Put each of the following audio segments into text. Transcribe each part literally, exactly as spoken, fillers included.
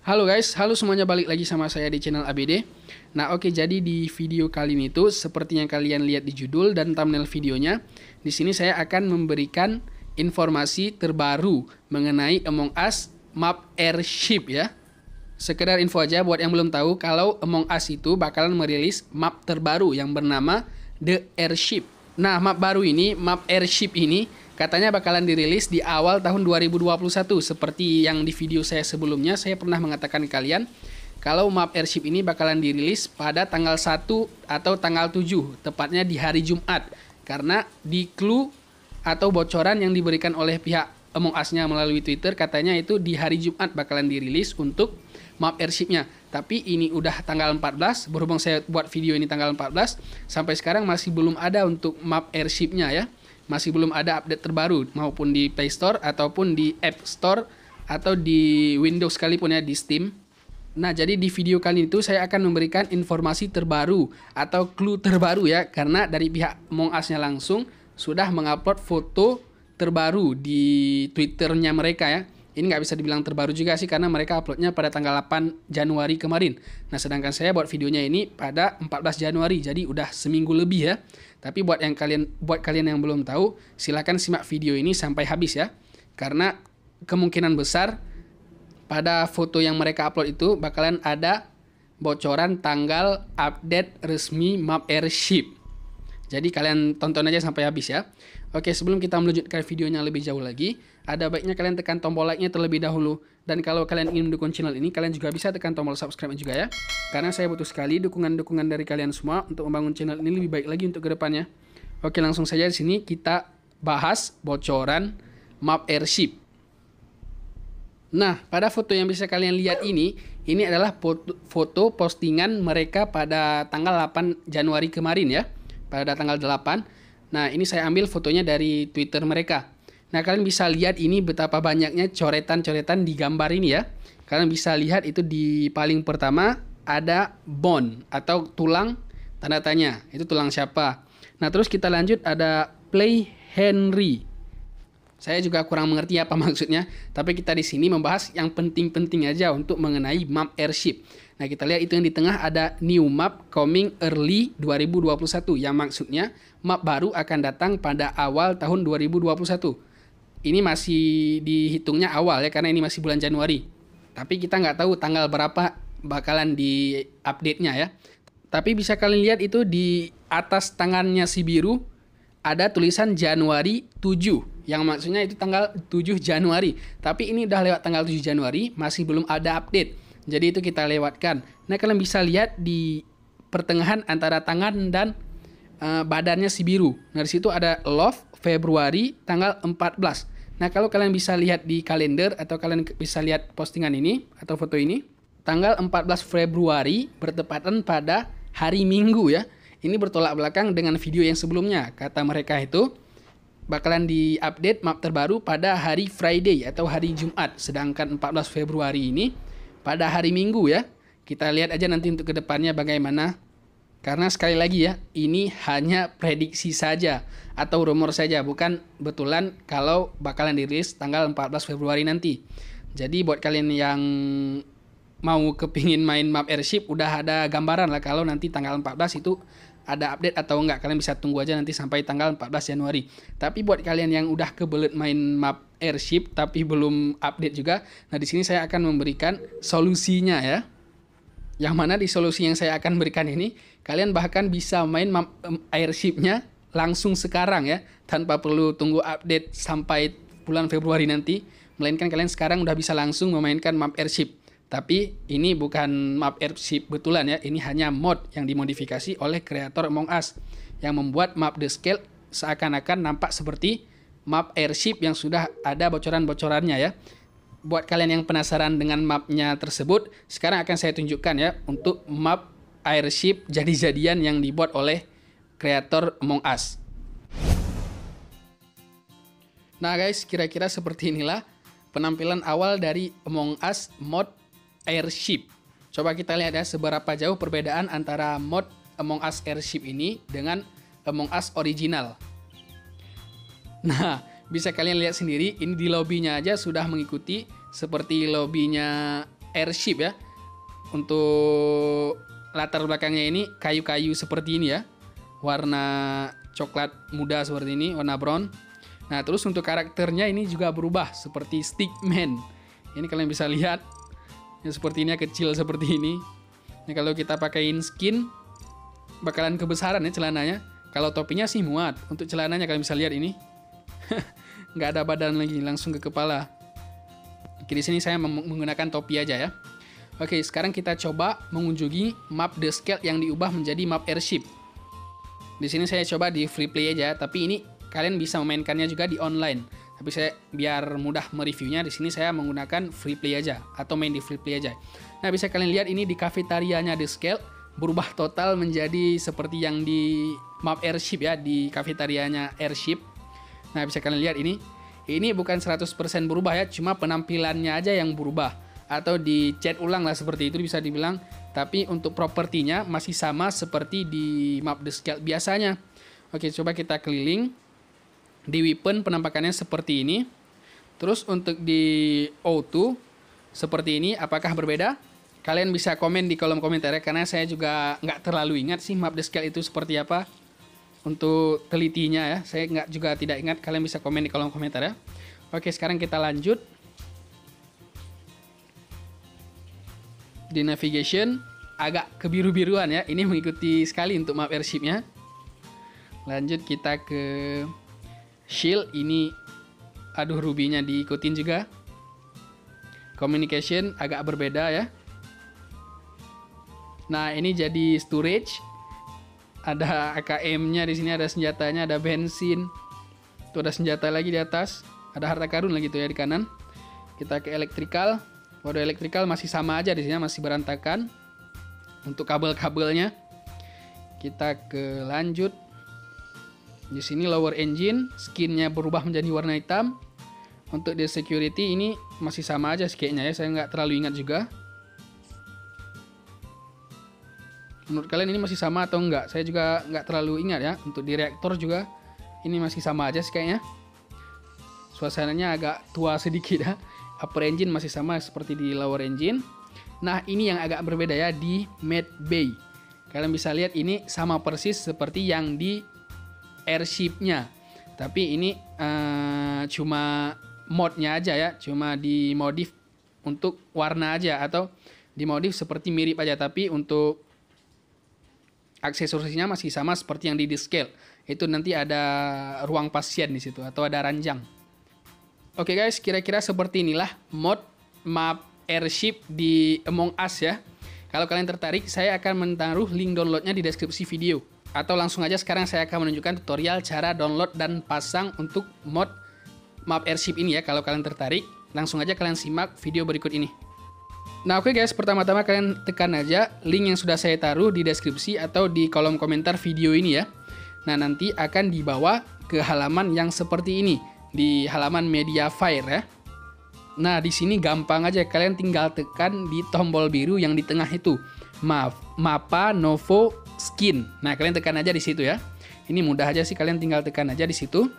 Halo guys, halo semuanya, balik lagi sama saya di channel A B D. Nah oke, jadi di video kali ini tuh seperti yang kalian lihat di judul dan thumbnail videonya, di sini saya akan memberikan informasi terbaru mengenai Among Us map Airship ya. Sekedar info aja buat yang belum tahu kalau Among Us itu bakalan merilis map terbaru yang bernama The Airship. Nah, map baru ini, map Airship ini katanya bakalan dirilis di awal tahun dua ribu dua puluh satu. Seperti yang di video saya sebelumnya, saya pernah mengatakan ke kalian kalau map Airship ini bakalan dirilis pada tanggal satu atau tanggal tujuh, tepatnya di hari Jumat. Karena di clue atau bocoran yang diberikan oleh pihak Among Us-nya melalui Twitter, katanya itu di hari Jumat bakalan dirilis untuk map Airship-nya. Tapi ini udah tanggal empat belas, berhubung saya buat video ini tanggal empat belas, sampai sekarang masih belum ada untuk map Airship-nya ya. Masih belum ada update terbaru, maupun di Play Store ataupun di App Store atau di Windows sekalipun ya, di Steam. Nah, jadi di video kali itu saya akan memberikan informasi terbaru atau clue terbaru ya, karena dari pihak Among Us-nya langsung sudah mengupload foto terbaru di Twitter-nya mereka ya. Ini nggak bisa dibilang terbaru juga sih, karena mereka uploadnya pada tanggal delapan Januari kemarin. Nah, sedangkan saya buat videonya ini pada empat belas Januari, jadi udah seminggu lebih ya. Tapi buat yang kalian buat kalian yang belum tahu, silakan simak video ini sampai habis ya. Karena kemungkinan besar pada foto yang mereka upload itu bakalan ada bocoran tanggal update resmi map Airship. Jadi kalian tonton aja sampai habis ya. Oke, sebelum kita melanjutkan videonya lebih jauh lagi, ada baiknya kalian tekan tombol like-nya terlebih dahulu. Dan kalau kalian ingin mendukung channel ini, kalian juga bisa tekan tombol subscribe juga ya. Karena saya butuh sekali dukungan-dukungan dari kalian semua untuk membangun channel ini lebih baik lagi untuk kedepannya. Oke, langsung saja di sini kita bahas bocoran map Airship. Nah, pada foto yang bisa kalian lihat ini, ini adalah foto, foto postingan mereka pada tanggal delapan Januari kemarin ya. Pada tanggal delapan. Nah, ini saya ambil fotonya dari Twitter mereka. Nah, kalian bisa lihat ini betapa banyaknya coretan-coretan di gambar ini ya. Kalian bisa lihat itu di paling pertama ada bone atau tulang tanda tanya. Itu tulang siapa? Nah, terus kita lanjut ada Play Henry. Saya juga kurang mengerti apa maksudnya, tapi kita di sini membahas yang penting-penting aja untuk mengenai map Airship. Nah, kita lihat itu yang di tengah ada new map coming early dua ribu dua puluh satu, yang maksudnya map baru akan datang pada awal tahun dua ribu dua puluh satu. Ini masih dihitungnya awal ya, karena ini masih bulan Januari. Tapi kita nggak tahu tanggal berapa bakalan di update-nya ya. Tapi bisa kalian lihat itu di atas tangannya si biru ada tulisan Januari tujuh, yang maksudnya itu tanggal tujuh Januari. Tapi ini udah lewat tanggal tujuh Januari, masih belum ada update. Jadi itu kita lewatkan. Nah, kalian bisa lihat di pertengahan antara tangan dan uh, badannya si biru. Nah, di situ ada Love Februari tanggal empat belas. Nah, kalau kalian bisa lihat di kalender atau kalian bisa lihat postingan ini atau foto ini, tanggal empat belas Februari bertepatan pada hari Minggu ya. Ini bertolak belakang dengan video yang sebelumnya. Kata mereka itu bakalan diupdate map terbaru pada hari Friday atau hari Jumat. Sedangkan empat belas Februari ini pada hari Minggu ya. Kita lihat aja nanti untuk kedepannya bagaimana. Karena sekali lagi ya, ini hanya prediksi saja atau rumor saja, bukan betulan kalau bakalan dirilis tanggal empat belas Februari nanti. Jadi buat kalian yang mau kepingin main map Airship, udah ada gambaran lah kalau nanti tanggal empat belas itu ada update atau enggak. Kalian bisa tunggu aja nanti sampai tanggal empat belas Januari. Tapi buat kalian yang udah kebelet main map Airship tapi belum update juga, nah di sini saya akan memberikan solusinya ya. Yang mana di solusi yang saya akan berikan ini, kalian bahkan bisa main map Airship-nya langsung sekarang ya, tanpa perlu tunggu update sampai bulan Februari nanti, melainkan kalian sekarang udah bisa langsung memainkan map Airship. Tapi ini bukan map Airship betulan ya, ini hanya mod yang dimodifikasi oleh kreator Among Us yang membuat map The Scale seakan-akan nampak seperti map Airship yang sudah ada bocoran-bocorannya ya. Buat kalian yang penasaran dengan mapnya tersebut, sekarang akan saya tunjukkan ya untuk map Airship jadi-jadian yang dibuat oleh kreator Among Us. Nah guys, kira-kira seperti inilah penampilan awal dari Among Us mod Airship. Coba kita lihat ya seberapa jauh perbedaan antara mod Among Us Airship ini dengan Among Us original. Nah, bisa kalian lihat sendiri, ini di lobbynya aja sudah mengikuti seperti lobbynya airship ya. Untuk latar belakangnya ini kayu-kayu seperti ini ya. Warna coklat muda seperti ini, warna brown. Nah, terus untuk karakternya ini juga berubah seperti Stickman. Ini kalian bisa lihat. Yang seperti ini kecil seperti ini. Nah, kalau kita pakaiin skin bakalan kebesaran ya celananya. Kalau topinya sih muat. Untuk celananya kalian bisa lihat ini. Nggak ada badan lagi, langsung ke kepala. Oke, di sini saya menggunakan topi aja ya. Oke, sekarang kita coba mengunjungi map The Scale yang diubah menjadi map airship. Di sini saya coba di free play aja, tapi ini kalian bisa memainkannya juga di online. Tapi saya biar mudah mereviewnya, di sini saya menggunakan free play aja atau main di free play aja. Nah, bisa kalian lihat ini di kafetarianya The Scale berubah total menjadi seperti yang di map airship ya, di kafetarianya airship. Nah, bisa kalian lihat ini. Ini bukan seratus persen berubah ya, cuma penampilannya aja yang berubah. Atau dicat ulang lah seperti itu bisa dibilang. Tapi untuk propertinya masih sama seperti di map The Scale biasanya. Oke, coba kita keliling. Di weapon penampakannya seperti ini. Terus untuk di auto seperti ini, apakah berbeda? Kalian bisa komen di kolom komentar ya, karena saya juga nggak terlalu ingat sih map The Scale itu seperti apa. Untuk telitinya ya, saya nggak juga tidak ingat. Kalian bisa komen di kolom komentar ya. Oke, sekarang kita lanjut. Di navigation agak kebiru-biruan ya. Ini mengikuti sekali untuk map airshipnya. Lanjut kita ke shield. Ini aduh rubinya diikutin juga. Communication agak berbeda ya. Nah, ini jadi storage. Ada A K M-nya di sini, ada senjatanya, ada bensin. Tuh ada senjata lagi di atas. Ada harta karun lagi tuh ya di kanan. Kita ke electrical. Waduh, electrical masih sama aja di sini, masih berantakan. Untuk kabel-kabelnya. Kita ke lanjut. Di sini lower engine, skinnya berubah menjadi warna hitam. Untuk di security ini masih sama aja kayaknya ya, saya nggak terlalu ingat juga. Menurut kalian ini masih sama atau enggak? Saya juga nggak terlalu ingat ya. Untuk di reaktor juga ini masih sama aja sih kayaknya. Suasananya agak tua sedikit ya. Upper engine masih sama seperti di lower engine. Nah, ini yang agak berbeda ya di med bay. Kalian bisa lihat ini sama persis seperti yang di airshipnya. Tapi ini uh, cuma modnya aja ya. Cuma dimodif untuk warna aja. Atau dimodif seperti mirip aja. Tapi untuk aksesorisnya masih sama seperti yang di The Scale. Itu nanti ada ruang pasien di situ atau ada ranjang. Oke guys, kira-kira seperti inilah mod map airship di Among Us ya. Kalau kalian tertarik, saya akan menaruh link downloadnya di deskripsi video. Atau langsung aja sekarang saya akan menunjukkan tutorial cara download dan pasang untuk mod map airship ini ya. Kalau kalian tertarik, langsung aja kalian simak video berikut ini. Nah oke guys, pertama-tama kalian tekan aja link yang sudah saya taruh di deskripsi atau di kolom komentar video ini ya. Nah nanti akan dibawa ke halaman yang seperti ini. Di halaman Mediafire ya. Nah, di sini gampang aja, kalian tinggal tekan di tombol biru yang di tengah itu. Maaf, Mapa Novo Skin. Nah, kalian tekan aja di situ ya. Ini mudah aja sih, kalian tinggal tekan aja di situ.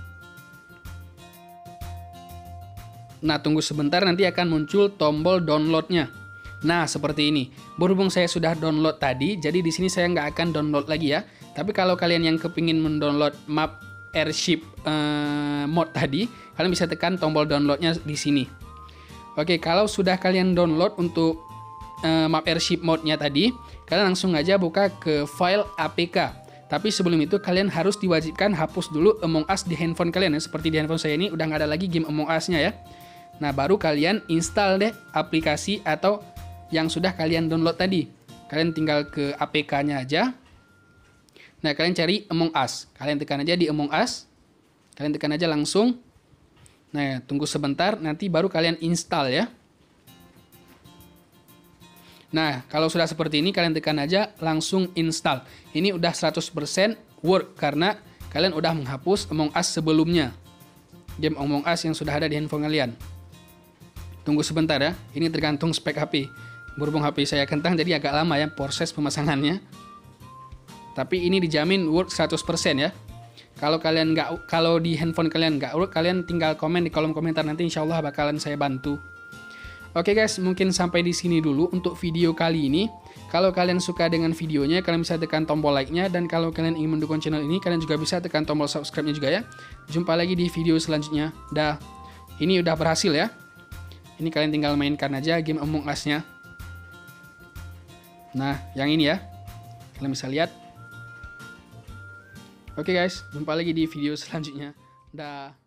Nah, tunggu sebentar nanti akan muncul tombol downloadnya. Nah, seperti ini. Berhubung saya sudah download tadi, jadi di sini saya nggak akan download lagi ya. Tapi kalau kalian yang kepingin mendownload map airship uh, mod tadi, kalian bisa tekan tombol downloadnya di sini. Oke, kalau sudah kalian download untuk uh, map airship modnya tadi, kalian langsung aja buka ke file A P K. Tapi sebelum itu kalian harus diwajibkan hapus dulu Among Us di handphone kalian ya. Seperti di handphone saya ini udah nggak ada lagi game Among Us-nya ya. Nah, baru kalian install deh aplikasi atau yang sudah kalian download tadi. Kalian tinggal ke A P K-nya aja. Nah, kalian cari Among Us. Kalian tekan aja di Among Us. Kalian tekan aja langsung. Nah, tunggu sebentar. Nanti baru kalian install ya. Nah, kalau sudah seperti ini, kalian tekan aja langsung install. Ini udah seratus persen work. Karena kalian udah menghapus Among Us sebelumnya. Game Among Us yang sudah ada di handphone kalian. Tunggu sebentar ya. Ini tergantung spek H P. Berhubung H P saya kentang, jadi agak lama ya proses pemasangannya. Tapi ini dijamin work seratus persen ya. Kalau kalian nggak, kalau di handphone kalian nggak work, kalian tinggal komen di kolom komentar, nanti insya Allah bakalan saya bantu. Oke guys, mungkin sampai di sini dulu untuk video kali ini. Kalau kalian suka dengan videonya, kalian bisa tekan tombol like-nya. Dan kalau kalian ingin mendukung channel ini, kalian juga bisa tekan tombol subscribe-nya juga ya. Jumpa lagi di video selanjutnya. Dah, ini udah berhasil ya. Ini kalian tinggal mainkan aja game Among Us-nya. Nah, yang ini ya. Kalian bisa lihat. Oke guys, jumpa lagi di video selanjutnya. Dah.